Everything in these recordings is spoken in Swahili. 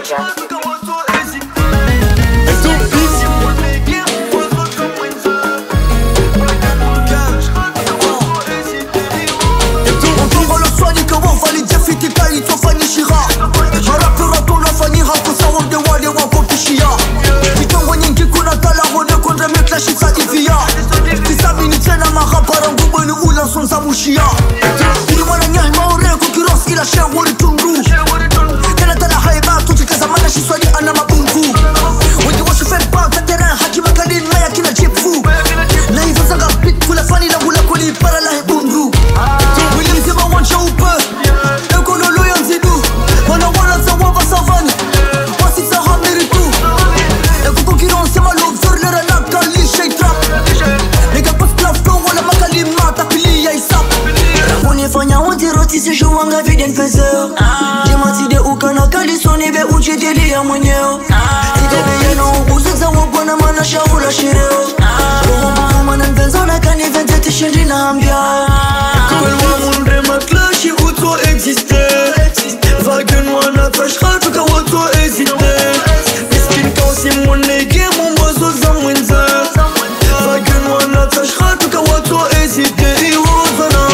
Si jouanga vide nfezeo Jemati ukana kalisoni be uchidilia mwenyeo Itebe yeno uzuza wabwana mana shaula shireo Roho mfuma na nvenzona kani vente tishindi na ambia Kulwa mundre maklashi uto existe Vagen wana tashka tuka wato ezite Miskin kausi mwanege mumbazo za mwenza Vagen wana tashka tuka wato ezite Iwozana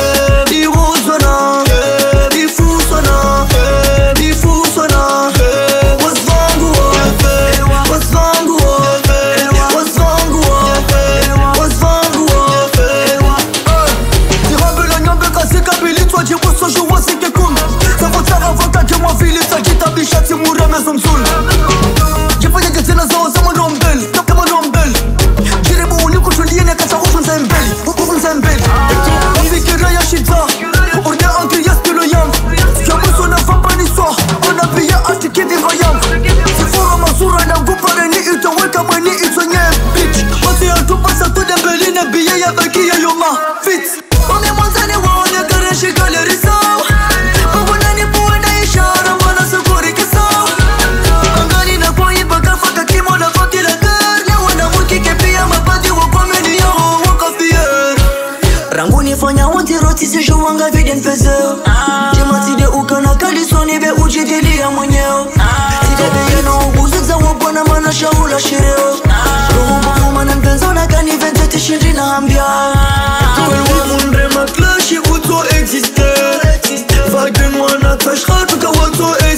Shati murame zomzul Jifanya jazina zao za manombel Tapka manombel Jiribu uniku tuliene kata ufunza mbeli Ufunza mbeli Afikira ya shida Urde anki yaskilo yam Yamuso na fambani swa Ona biya ati kidi vayam Sifura mazura na ngupare ni itaweka mweni itonye bitch Mati ya tupasa tude mbeli na biya ya baki ya yoma Fit Mame mwanzani waone kareshi galeri sao Mabunani buwenda ishara mwana sukuri Fanya wanti roti si jouanga vide nfezeo Jemati ukana kalisoni be uchidilia mwenyeo Itebe yeno uzuza wabwana mana shaula shireo Roho mfuma na nvenzona kani vente tishindi na ambia Kulwa mundre maklashi uto existe Vagen wana tashka tuka wato